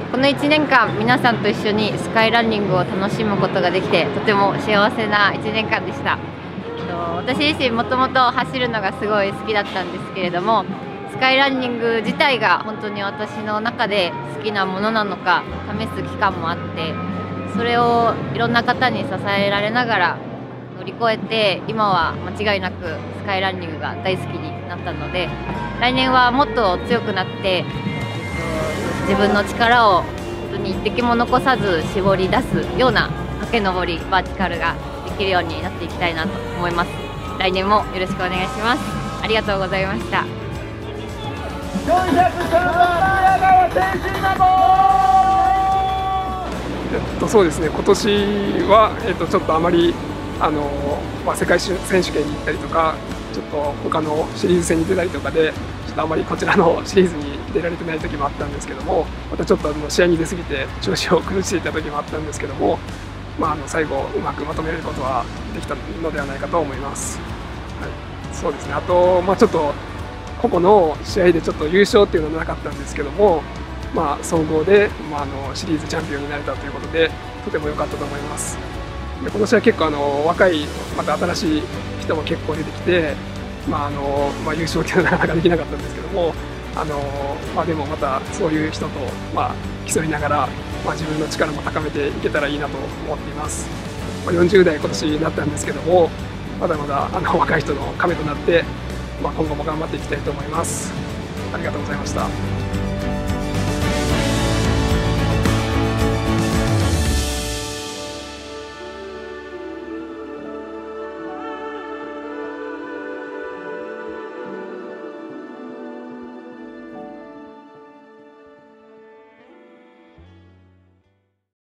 この1年間皆さんと一緒にスカイランニングを楽しむことができてとても幸せな1年間でした。私自身もともと走るのがすごい好きだったんですけれども、スカイランニング自体が本当に私の中で好きなものなのか試す期間もあって、それをいろんな方に支えられながら乗り越えて、今は間違いなくスカイランニングが大好きになったので、来年はもっと強くなって自分の力を本当に一滴も残さず絞り出すような駆け上りバーティカルができるようになっていきたいなと思います。来年もよろしくお願いします。ありがとうございました。 そうですね、今年は、ちょっとあまり世界選手権に行ったりとか、ちょっと他のシリーズ戦に出たりとかで、ちょっとあまりこちらのシリーズに出られてない時もあったんですけども、またちょっと試合に出過ぎて調子を崩していた時もあったんですけども、最後うまくまとめることはできたのではないかと思います。はい、そうですね。あと、ちょっと個々の試合でちょっと優勝っていうのはなかったんですけども、総合で、シリーズチャンピオンになれたということでとても良かったと思います。で、今年は結構若いまた新しい人も結構出てきて、優勝っていうのはなかなかできなかったんですけども、でもまたそういう人と、競いながら、自分の力も高めていけたらいいなと思っています。40代今年になったんですけども、まだまだ若い人の亀となって、今後も頑張っていきたいと思います。ありがとうございました。